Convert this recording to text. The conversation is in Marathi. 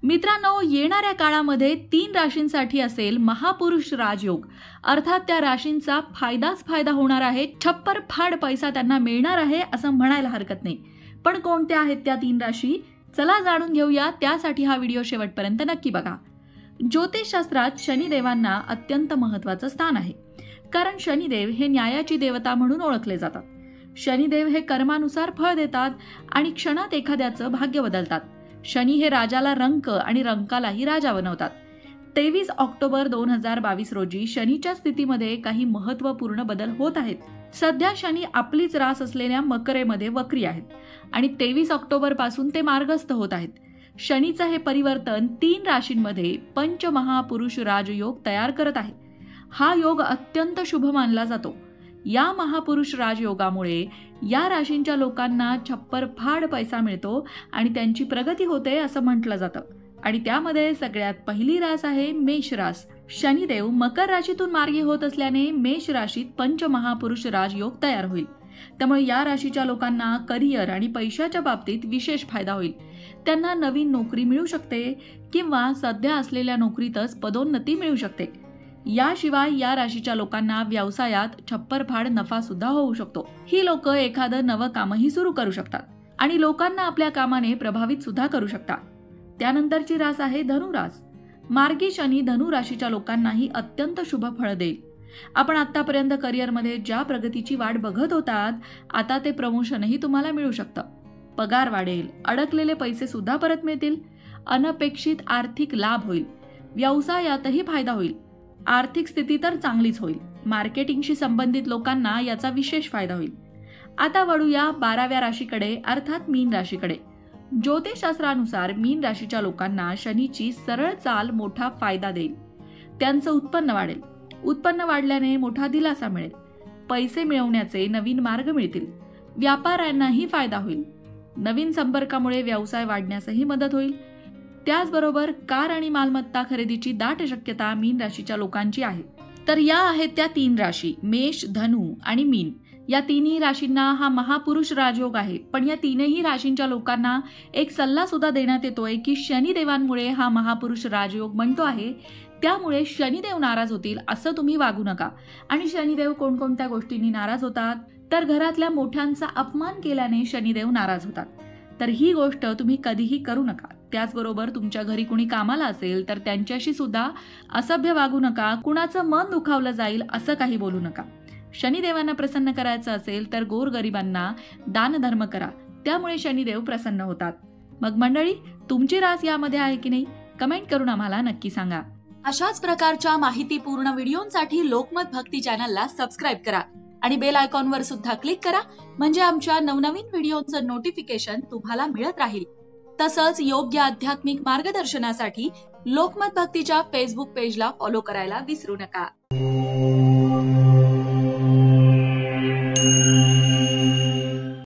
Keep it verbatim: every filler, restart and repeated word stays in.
मित्रांनो, येणाऱ्या काळामध्ये तीन राशींसाठी असेल महापुरुष राजयोग, अर्थात त्या राशींचा फायदाच फायदा होणार आहे. छप्पर फाड पैसा त्यांना मिळणार आहे असं म्हणायला हरकत नाही. पण कोणत्या आहेत त्या तीन राशी? चला जाणून घेऊया. त्यासाठी हा व्हिडिओ शेवटपर्यंत नक्की बघा. ज्योतिषशास्त्रात शनिदेवांना अत्यंत महत्त्वाचं स्थान आहे, कारण शनिदेव हे न्यायाची देवता म्हणून ओळखले जातात. शनिदेव हे कर्मानुसार फळ देतात आणि क्षणात एखाद्याचं भाग्य बदलतात. शनी हे राजाला रंक आणि रंकालाही राजा बनवतात. तेवीस ऑक्टोबर दोन हजार बावीस रोजी शनीच्या स्थितीमध्ये काही महत्त्वपूर्ण बदल होत आहेत. सध्या शनी आपलीच रास असलेल्या मकरेमध्ये वक्री आहेत आणि तेवीस ऑक्टोबर पासून ते मार्गस्थ होत आहेत. शनीचं हे परिवर्तन तीन राशींमध्ये पंचमहापुरुष राजयोग तयार करत आहे. हा योग अत्यंत शुभ मानला जातो. या महापुरुष राजयोगामुळे या राशींच्या लोकांना छप्पर फाड पैसा मिळतो आणि त्यांची प्रगती होते असं म्हटलं जातं. आणि त्यामध्ये सगळ्यात पहिली रास आहे मेष रास. शनिदेव मकर राशीतून मार्गी होत असल्याने मेष राशीत पंचमहापुरुष राजयोग तयार होईल. त्यामुळे या राशीच्या लोकांना करिअर आणि पैशाच्या बाबतीत विशेष फायदा होईल. त्यांना नवीन नोकरी मिळू शकते किंवा सध्या असलेल्या नोकरीतच पदोन्नती मिळू शकते. याशिवाय या राशीच्या लोकांना व्यवसायात छप्परफाड नफा सुद्धा होऊ शकतो. ही लोक एखादं नवं कामही सुरू करू शकतात आणि लोकांना आपल्या कामाने प्रभावित सुद्धा करू शकतात. त्यानंतरची रास आहे धनुरास. मार्गी शनी धनु राशीच्या लोकांनाही अत्यंत शुभ फळ देईल. आपण आतापर्यंत करिअरमध्ये ज्या प्रगतीची वाट बघत होतात, आता ते प्रमोशनही तुम्हाला मिळू शकतं. पगार वाढेल, अडकलेले पैसे सुद्धा परत मिळतील, अनपेक्षित आर्थिक लाभ होईल, व्यवसायातही फायदा होईल. आर्थिक स्थिती तर चांगलीच होईल. मार्केटिंगशी संबंधित लोकांना याचा विशेष फायदा होईल. आता वळूया बाराव्या राशीकडे, अर्थात मीन राशीकडे. ज्योतिषशास्त्रानुसार मीन राशीच्या लोकांना शनीची सरळ चाल मोठा फायदा देईल. त्यांचं उत्पन्न वाढेल. उत्पन्न वाढल्याने मोठा दिलासा मिळेल. पैसे मिळवण्याचे नवीन मार्ग मिळतील. व्यापाऱ्यांनाही फायदा होईल. नवीन संपर्कामुळे व्यवसाय वाढण्यासही मदत होईल. त्याचबरोबर कार आणि मालमत्ता खरेदीची दाट शक्यता मीन राशीच्या लोकांची आहे. तर या आहेत त्या तीन राशी, मेष, धनु आणि मीन. या तिन्ही राशींना हा महापुरुष राजयोग आहे. पण या तीनही राशींच्या लोकांना एक सल्ला सुद्धा देण्यात येतोय की शनिदेवांमुळे हा महापुरुष राजयोग बनतो आहे, त्यामुळे शनिदेव नाराज होतील असं तुम्ही वागू नका. आणि शनिदेव कोणकोणत्या गोष्टींनी नाराज होतात, तर घरातल्या मोठ्यांचा अपमान केल्याने शनिदेव नाराज होतात. तर ही गोष्ट तुम्ही कधीही करू नका. त्याचबरोबर तुमच्या घरी कुणी कामाला असेल तर त्यांच्याशी सुद्धा असभ्य वागू नका. कुणाचं मन दुखावलं जाईल असं काही बोलू नका. शनिदेवांना प्रसन्न करायचं असेल तर गोरगरिबांना दानधर्म करा, त्यामुळे शनिदेव प्रसन्न होतात. मग मंडळी, तुमची रास यामध्ये आहे की नाही, कमेंट करून आम्हाला नक्की सांगा. अशाच प्रकारच्या माहितीपूर्ण व्हिडिओंसाठी लोकमत भक्ती चॅनलला सबस्क्राईब करा आणि बेल आयकॉनवर सुद्धा क्लिक करा, म्हणजे आमच्या नवनवीन व्हिडिओचं नोटिफिकेशन तुम्हाला मिळत राहील. तसंच योग्य आध्यात्मिक मार्गदर्शनासाठी लोकमत भक्तीच्या फेसबुक पेजला फॉलो करायला विसरू नका.